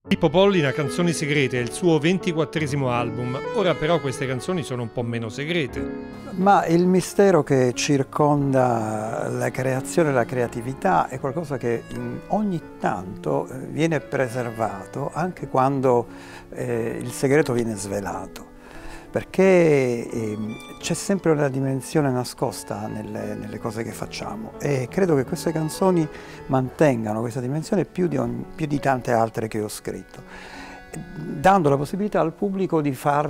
Pippo Pollina, Canzoni segrete, è il suo 24° album. Ora però queste canzoni sono un po' meno segrete. Ma il mistero che circonda la creazione e la creatività è qualcosa che ogni tanto viene preservato anche quando il segreto viene svelato, perché c'è sempre una dimensione nascosta nelle cose che facciamo e credo che queste canzoni mantengano questa dimensione più di tante altre che ho scritto, dando la possibilità al pubblico di far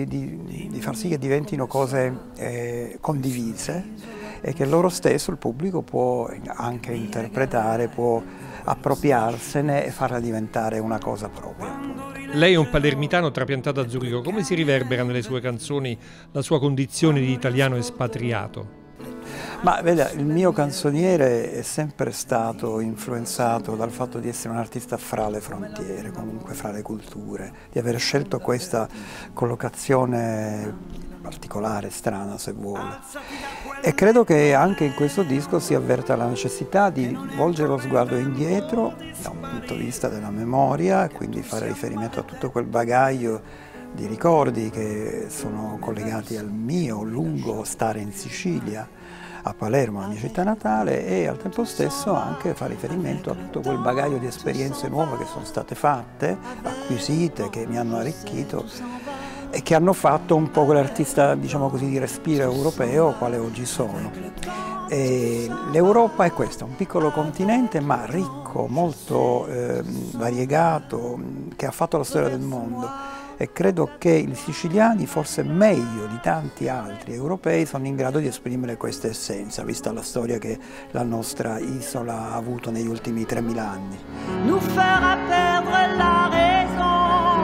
sì che diventino cose condivise e che loro stesso, il pubblico, può anche interpretare, può appropriarsene e farla diventare una cosa propria. Lei è un palermitano trapiantato a Zurigo. Come si riverbera nelle sue canzoni la sua condizione di italiano espatriato? Ma veda, il mio canzoniere è sempre stato influenzato dal fatto di essere un artista fra le frontiere, comunque fra le culture, di aver scelto questa collocazione particolare, strana se vuole. E credo che anche in questo disco si avverta la necessità di volgere lo sguardo indietro da un punto di vista della memoria, quindi fare riferimento a tutto quel bagaglio di ricordi che sono collegati al mio lungo stare in Sicilia, a Palermo, la mia città natale, e al tempo stesso anche fare riferimento a tutto quel bagaglio di esperienze nuove che sono state fatte, acquisite, che mi hanno arricchito e che hanno fatto un po' quell'artista, diciamo così, di respiro europeo quale oggi sono. L'Europa è questo, un piccolo continente ma ricco, molto variegato, che ha fatto la storia del mondo. E credo che i siciliani, forse meglio di tanti altri europei, sono in grado di esprimere questa essenza, vista la storia che la nostra isola ha avuto negli ultimi 3000 anni. Nous farà perdere la raison.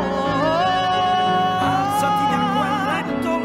Alzati da quel letto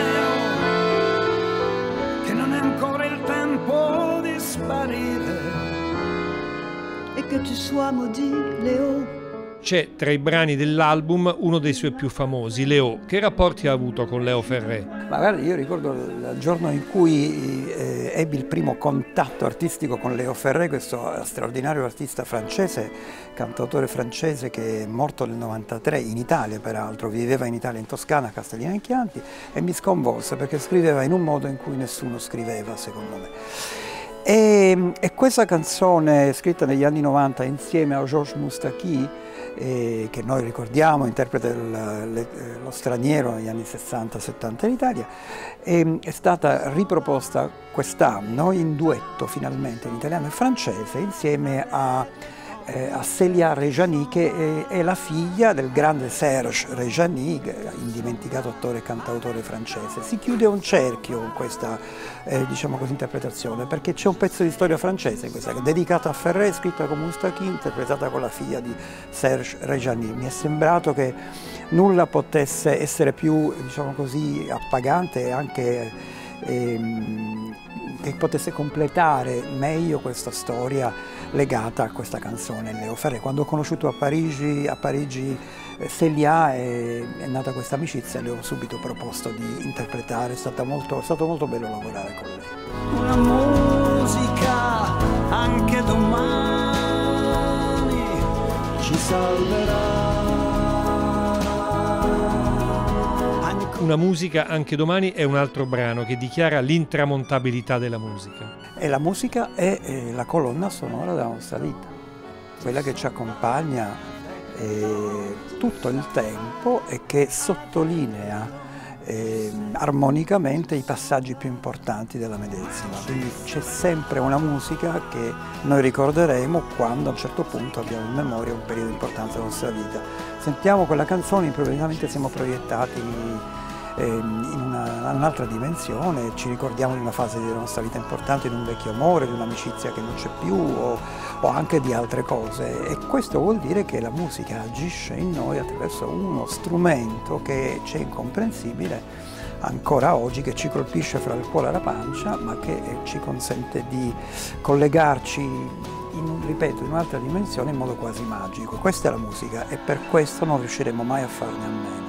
vero, che non è ancora il tempo di sparire. Et que tu sois maudit, Léo. C'è tra i brani dell'album uno dei suoi più famosi, Léo. Che rapporti ha avuto con Léo Ferré? Ma guarda, io ricordo il giorno in cui ebbi il primo contatto artistico con Léo Ferré, questo straordinario artista francese, cantautore francese che è morto nel 93, in Italia peraltro, viveva in Italia, in Toscana, a Castellina in Chianti, e mi sconvolse perché scriveva in un modo in cui nessuno scriveva, secondo me. E questa canzone, scritta negli anni 90 insieme a Georges Moustaki, che noi ricordiamo, interprete Lo straniero negli anni 60-70 in Italia, è stata riproposta quest'anno in duetto finalmente in italiano e francese insieme a Célia Réjani, che è la figlia del grande Serge Réjani, indimenticato attore e cantautore francese. Si chiude un cerchio con questa diciamo così, interpretazione, perché c'è un pezzo di storia francese in questa, che è dedicata a Ferré, scritta con Moustaki, interpretata con la figlia di Serge Réjani. Mi è sembrato che nulla potesse essere più, diciamo così, appagante e anche che potesse completare meglio questa storia legata a questa canzone, Léo Ferré. Quando ho conosciuto a Parigi Célia, è nata questa amicizia e le ho subito proposto di interpretare, è stato molto bello lavorare con lei. Una musica anche domani ci salverà. Una musica anche domani è un altro brano che dichiara l'intramontabilità della musica. E la musica è la colonna sonora della nostra vita, quella che ci accompagna tutto il tempo e che sottolinea armonicamente i passaggi più importanti della medesima. Quindi c'è sempre una musica che noi ricorderemo quando a un certo punto abbiamo in memoria un periodo importante della nostra vita. Sentiamo quella canzone, improvvisamente siamo proiettati in un'altra dimensione, ci ricordiamo di una fase della nostra vita importante, di un vecchio amore, di un'amicizia che non c'è più o anche di altre cose, e questo vuol dire che la musica agisce in noi attraverso uno strumento che ci è incomprensibile ancora oggi, che ci colpisce fra il cuore e la pancia, ma che ci consente di collegarci ripeto, in un'altra dimensione in modo quasi magico. Questa è la musica e per questo non riusciremo mai a farne a meno.